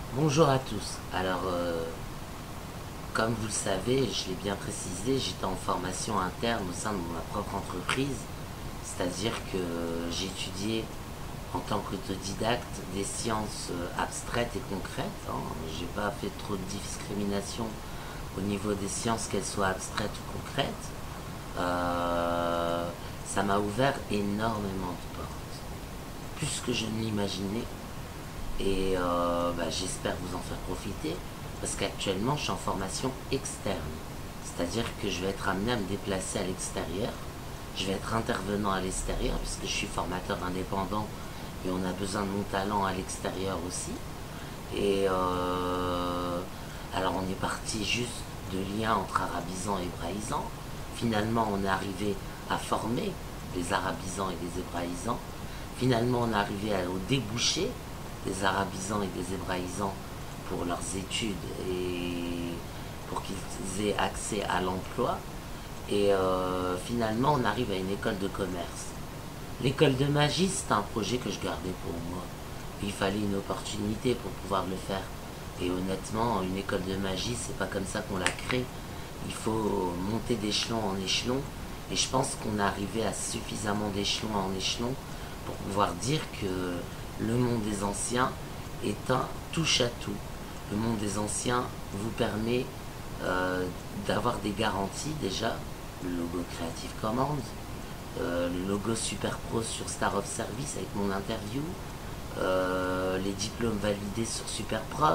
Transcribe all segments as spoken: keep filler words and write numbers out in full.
Bonjour à tous. Alors, euh, comme vous le savez, je l'ai bien précisé, j'étais en formation interne au sein de ma propre entreprise. C'est-à-dire que j'ai étudié en tant qu'autodidacte des sciences euh, abstraites et concrètes. Hein. J'ai pas fait trop de discrimination au niveau des sciences, qu'elles soient abstraites ou concrètes. Euh, ça m'a ouvert énormément de portes, plus que je ne l'imaginais. Et euh, bah, j'espère vous en faire profiter parce qu'actuellement je suis en formation externe. C'est-à-dire que je vais être amené à me déplacer à l'extérieur. Je vais être intervenant à l'extérieur puisque je suis formateur indépendant et on a besoin de mon talent à l'extérieur aussi. Et euh, alors on est parti juste de liens entre arabisants et hébraïsants. Finalement on est arrivé à former les arabisants et les hébraïsants. Finalement on est arrivé au débouché des arabisants et des hébraïsants pour leurs études et pour qu'ils aient accès à l'emploi. Et euh, finalement, on arrive à une école de commerce. L'école de magie, c'est un projet que je gardais pour moi. Il fallait une opportunité pour pouvoir le faire. Et honnêtement, une école de magie, c'est pas comme ça qu'on la crée. Il faut monter d'échelon en échelon. Et je pense qu'on est arrivé à suffisamment d'échelon en échelon pour pouvoir dire que le monde des anciens est un touche-à-tout. Le monde des anciens vous permet euh, d'avoir des garanties déjà, le logo Creative Commons, euh, le logo Super Pro sur Star of Service avec mon interview, euh, les diplômes validés sur Super Prof,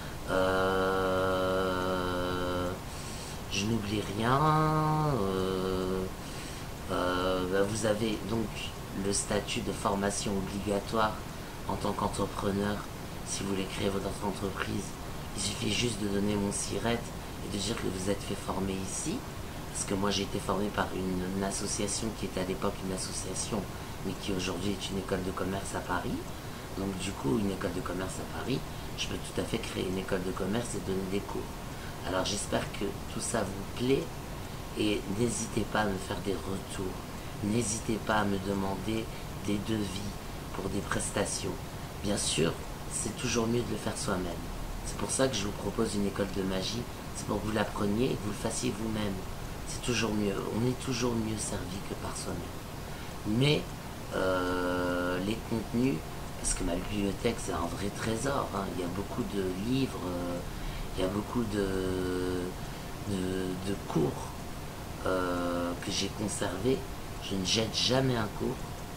euh, je n'oublie rien, euh, euh, bah, vous avez donc le statut de formation obligatoire en tant qu'entrepreneur. Si vous voulez créer votre entreprise, il suffit juste de donner mon siret et de dire que vous êtes fait former ici. Parce que moi j'ai été formé par une, une association qui était à l'époque une association, mais qui aujourd'hui est une école de commerce à Paris. Donc du coup, une école de commerce à Paris, je peux tout à fait créer une école de commerce et donner des cours. Alors j'espère que tout ça vous plaît et n'hésitez pas à me faire des retours. N'hésitez pas à me demander des devis pour des prestations. Bien sûr, c'est toujours mieux de le faire soi-même. C'est pour ça que je vous propose une école de magie. C'est pour que vous l'appreniez et que vous le fassiez vous-même. C'est toujours mieux. On est toujours mieux servi que par soi-même. Mais euh, les contenus, parce que ma bibliothèque c'est un vrai trésor. Hein. Il y a beaucoup de livres, euh, il y a beaucoup de, de, de cours euh, que j'ai conservés. Je ne jette jamais un cours.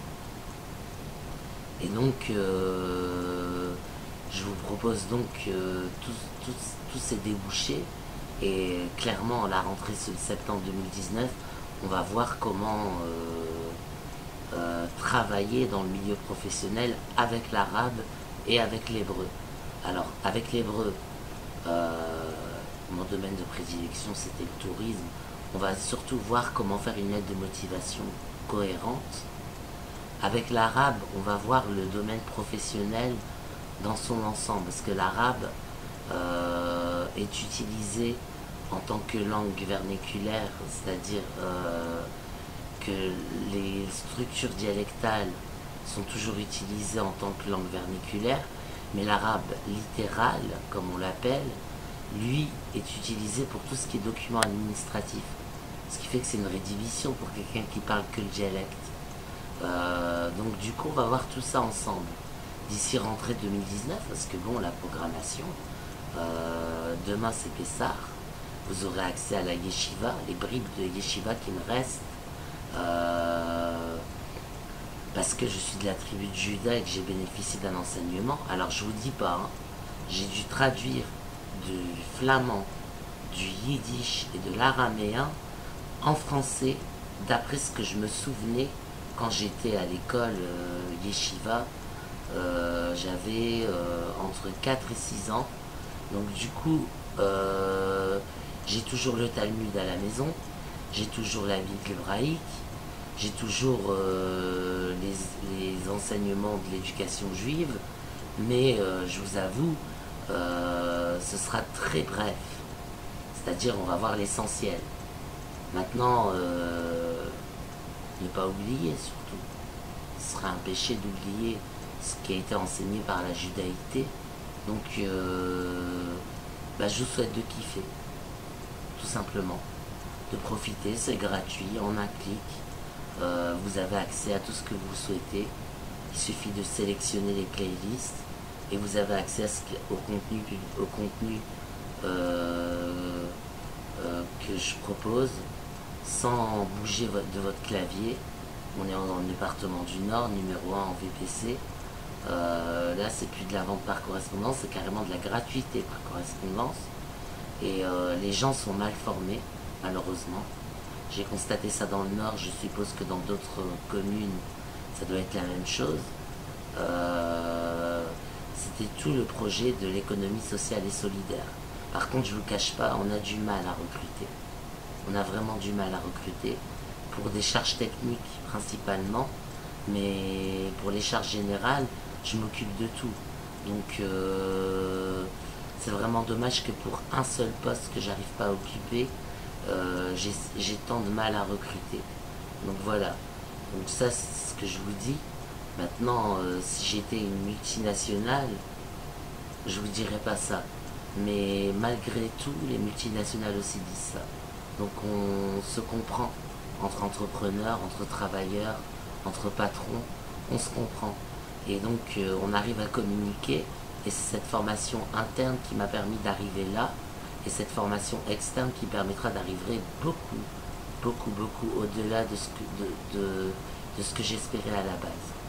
Et donc, euh, je vous propose donc euh, tous, tous, tous ces débouchés. Et clairement, à la rentrée ce septembre deux mille dix-neuf, on va voir comment euh, euh, travailler dans le milieu professionnel avec l'arabe et avec l'hébreu. Alors, avec l'hébreu, euh, mon domaine de prédilection, c'était le tourisme. On va surtout voir comment faire une lettre de motivation cohérente. Avec l'arabe, on va voir le domaine professionnel dans son ensemble, parce que l'arabe euh, est utilisé en tant que langue vernaculaire, c'est-à-dire euh, que les structures dialectales sont toujours utilisées en tant que langue vernaculaire, mais l'arabe littéral, comme on l'appelle, lui est utilisé pour tout ce qui est document administratif. Ce qui fait que c'est une rédivision pour quelqu'un qui parle que le dialecte. Euh, donc du coup on va voir tout ça ensemble d'ici rentrée deux mille dix-neuf parce que bon la programmation euh, demain c'est Pessah, vous aurez accès à la yeshiva, les bribes de yeshiva qui me restent euh, parce que je suis de la tribu de Juda et que j'ai bénéficié d'un enseignement. Alors je vous dis pas, hein, j'ai dû traduire du flamand, du yiddish et de l'araméen en français d'après ce que je me souvenais quand j'étais à l'école euh, yeshiva. Euh, j'avais euh, entre quatre et six ans. Donc du coup, euh, j'ai toujours le Talmud à la maison, j'ai toujours la Bible hébraïque, j'ai toujours euh, les, les enseignements de l'éducation juive, mais euh, je vous avoue, euh, ce sera très bref. C'est-à-dire, on va voir l'essentiel. Maintenant, euh, ne pas oublier surtout. Ce serait un péché d'oublier ce qui a été enseigné par la judaïté Donc, euh, bah, je vous souhaite de kiffer, tout simplement, de profiter, c'est gratuit, en un clic. Euh, vous avez accès à tout ce que vous souhaitez. Il suffit de sélectionner les playlists et vous avez accès à ce que- au contenu, au contenu euh, euh, que je propose sans bouger vo- de votre clavier. On est en- dans le département du Nord, numéro un en V P C. Euh, là, c'est plus de la vente par correspondance, c'est carrément de la gratuité par correspondance. Et euh, les gens sont mal formés, malheureusement. J'ai constaté ça dans le Nord, je suppose que dans d'autres communes, ça doit être la même chose. Euh, C'était tout le projet de l'économie sociale et solidaire. Par contre, je ne vous cache pas, on a du mal à recruter. On a vraiment du mal à recruter pour des charges techniques principalement, mais pour les charges générales, je m'occupe de tout. Donc euh, c'est vraiment dommage que pour un seul poste que j'arrive pas à occuper, euh, j'ai j'ai tant de mal à recruter. Donc voilà. Donc ça c'est ce que je vous dis. Maintenant, euh, si j'étais une multinationale, je vous dirais pas ça. Mais malgré tout, les multinationales aussi disent ça. Donc on se comprend entre entrepreneurs, entre travailleurs, entre patrons, on se comprend. Et donc euh, on arrive à communiquer et c'est cette formation interne qui m'a permis d'arriver là et cette formation externe qui permettra d'arriver beaucoup, beaucoup, beaucoup au-delà de ce que, de, de, de ce que j'espérais à la base.